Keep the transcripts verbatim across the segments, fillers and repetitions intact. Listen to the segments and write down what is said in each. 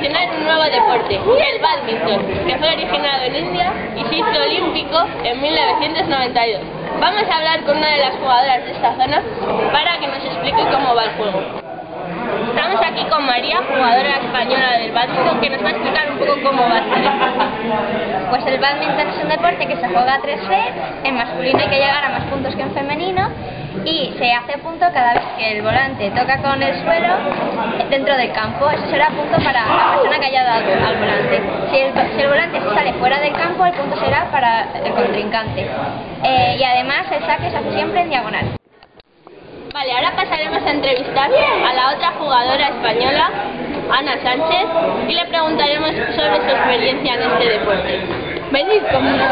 promocionar un nuevo deporte, el bádminton, que fue originado en India y se hizo olímpico en mil novecientos noventa y dos. Vamos a hablar con una de las jugadoras de esta zona para que nos explique cómo va el juego. Estamos aquí con María, jugadora española del bádminton, que nos va a explicar un poco cómo va este deporte. Pues el bádminton es un deporte que se juega a tres sets, en masculino hay que llegar a más puntos que en femenino y se hace punto cada vez que el volante toca con el suelo dentro del campo. Eso será punto para la persona que haya dado al volante. Si el, si el volante se sale fuera del campo, el punto será para el contrincante. Eh, y además el saque se hace siempre en diagonal. Vale, ahora pasaremos a entrevistar a la otra jugadora española, Ana Sánchez, y le preguntaremos sobre su experiencia en este deporte. Venid conmigo.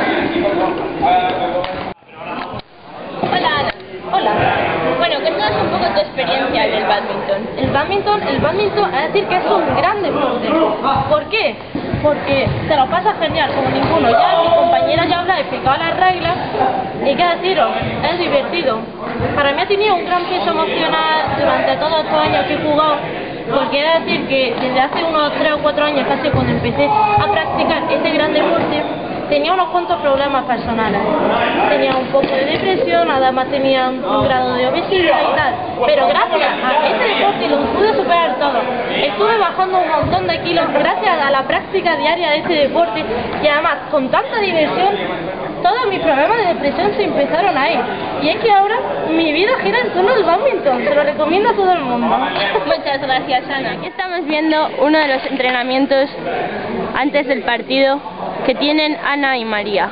Hola Ana. Hola. Bueno, cuéntanos un poco tu experiencia en el bádminton. El bádminton, el bádminton, es decir que es un gran deporte. ¿Por qué? Porque te lo pasas genial, como ninguno. Ya mi compañera ya habrá explicado las reglas y qué deciros, es divertido. Para mí ha tenido un gran peso emocional durante todos estos años que he jugado, porque es decir que desde hace unos tres o cuatro años casi cuando empecé a practicar este gran deporte, tenía unos cuantos problemas personales. Tenía un poco de depresión, además tenía un grado de obesidad y tal. Pero gracias a este deporte lo pude superar todo. Estuve bajando un montón de kilos gracias a la práctica diaria de este deporte y además con tanta diversión, todos mis problemas de depresión se empezaron a ir. Y es que ahora mi vida gira en torno al bádminton. Se lo recomiendo a todo el mundo. Muchas gracias, Ana. Aquí estamos viendo uno de los entrenamientos antes del partido que tienen Ana y María.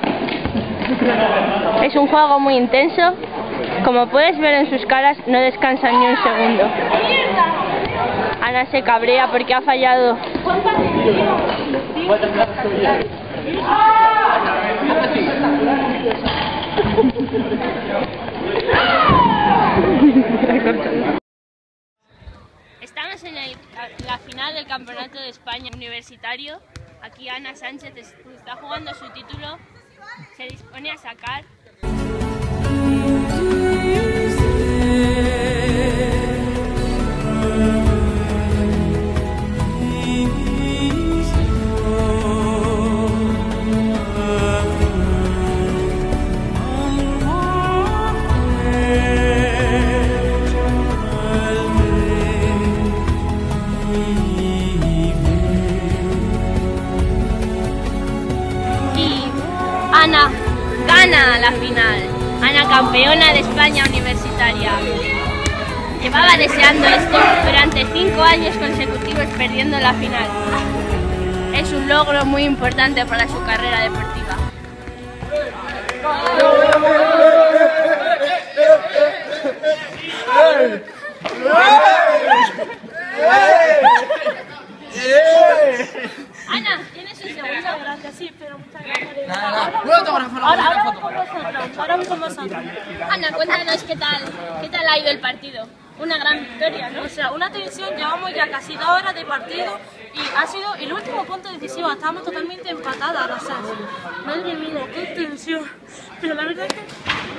Es un juego muy intenso. Como puedes ver en sus caras, no descansan ni un segundo. Ana se cabrea porque ha fallado. Estamos en el, la final del Campeonato de España Universitario. Aquí Ana Sánchez está jugando su título, se dispone a sacar. Ana gana la final. Ana, campeona de España universitaria. Llevaba deseando esto durante cinco años consecutivos perdiendo la final. Es un logro muy importante para su carrera deportiva. Ana, tienes un segundo. Gracias, sí, pero muchas gracias. Nada, nada. Ahora, ahora voy con vosotros, ahora voy con vosotros. Ana, cuéntanos qué tal, qué tal ha ido el partido. Una gran victoria, ¿no? O sea, una tensión, llevamos ya casi dos horas de partido y ha sido el último punto decisivo, estábamos totalmente empatadas, o sea, madre mía, qué tensión. Pero la verdad es que...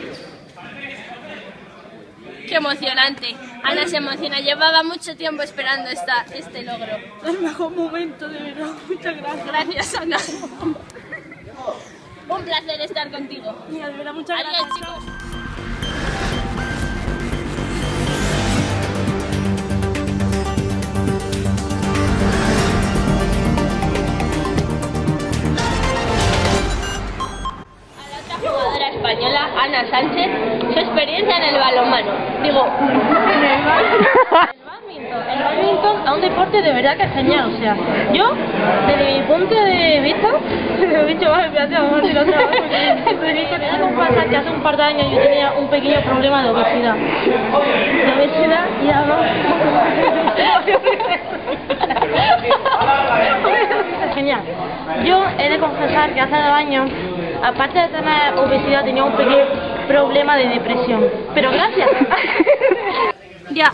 Qué emocionante. Ana se emociona, llevaba mucho tiempo esperando esta, este logro. Es el mejor momento, de verdad, muchas gracias. Gracias, Ana. Un placer estar contigo. Mira, de verdad, muchas Adiós, gracias. chicos. Española, Ana Sánchez, su experiencia en el balonmano. Digo, en el bádminton. El bádminton es un deporte de verdad que es genial, o sea, yo, desde mi punto de vista, lo he dicho más, espérate, vamos a decirlo otra vez, porque tenía que pasar que hace un par de años yo tenía un pequeño problema de obesidad. De obesidad y además... Genial. Yo he de confesar que hace dos años, aparte de tener obesidad, tenía un pequeño problema de depresión. Pero gracias. Ya.